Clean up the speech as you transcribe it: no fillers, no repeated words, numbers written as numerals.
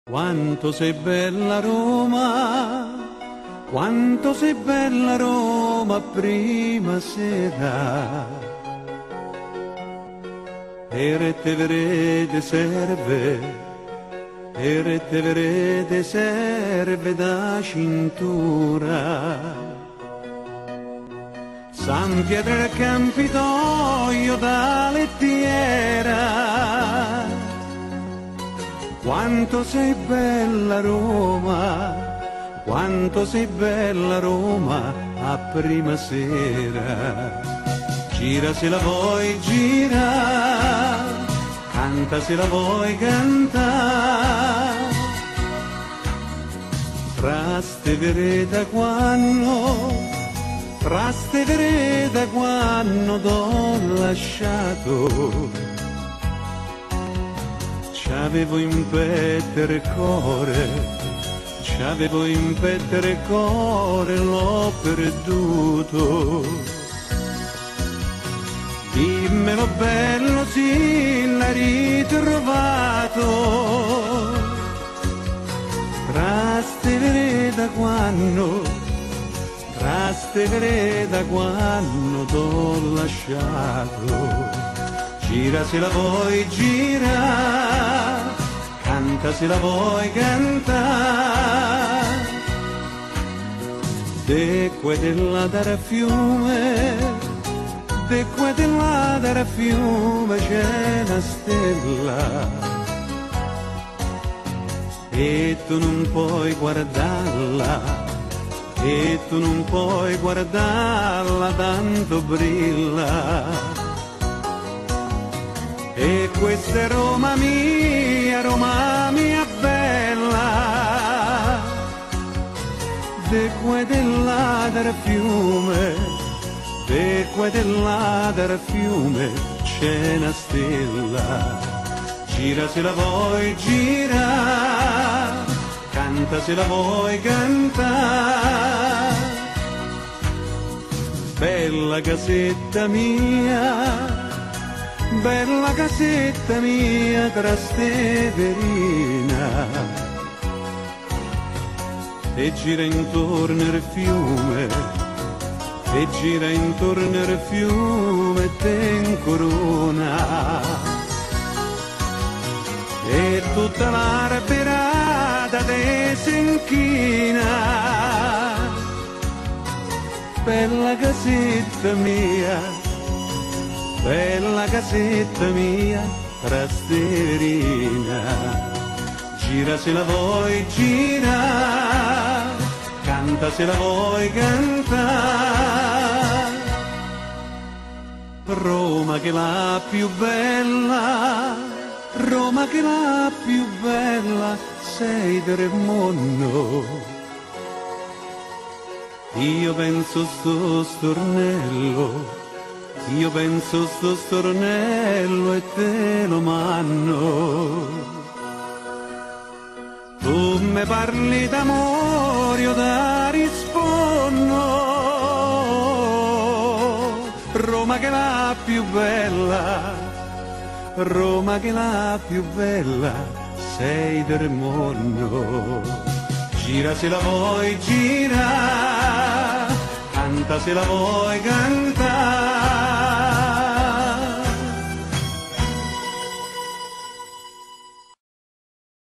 Quanto sei bella Roma, quanto sei bella Roma prima sera. E te verede serve, e te verede serve da cintura. San Pietro del Campidoglio da lettiera. Quanto sei bella Roma, quanto sei bella Roma a prima sera. Gira se la vuoi gira, canta se la vuoi cantare. Traste vereda quando t'ho lasciato. C'avevo in petto il cuore, c'avevo in petto il cuore, l'ho perduto. Dimmelo bello, sì, l'hai ritrovato. Traste vereda quando t'ho lasciato. Gira se la vuoi gira, canta se la vuoi cantare. De qua della dal fiume, de qua della dal fiume c'è una stella. E tu non puoi guardarla, e tu non puoi guardarla, tanto brilla. E questa è Roma mia bella, de qua e là del fiume, de qua e là del fiume c'è una stella. Gira se la vuoi gira, canta se la vuoi cantare. Bella casetta mia, bella casetta mia Trasteverina, e gira intorno il fiume, e gira intorno il fiume e te incorona. E tutta la perata te si inchina. Bella casetta mia, bella casetta mia Trasteverina. Gira se la vuoi gira, canta se la vuoi cantare. Roma che la più bella, Roma che la più bella sei del mondo. Io penso sto stornello, io penso sto stornello e te lo manno. Tu me parli d'amore, io da rispondo. Roma che la più bella, Roma che la più bella sei del mondo. Gira se la vuoi gira, canta se la vuoi cantare.